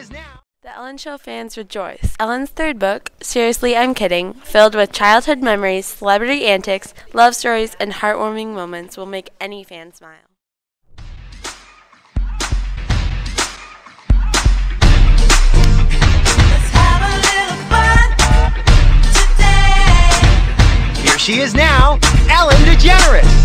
is now. The Ellen Show fans rejoice. Ellen's third book, Seriously, I'm Kidding, filled with childhood memories, celebrity antics, love stories, and heartwarming moments, will make any fan smile. Here she is now, Ellen DeGeneres.